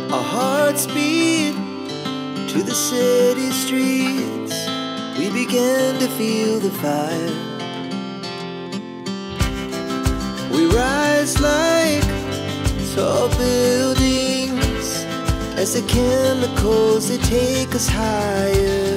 Our hearts beat to the city streets. We began to feel the fire. We rise like tall buildings as the chemicals, they take us higher.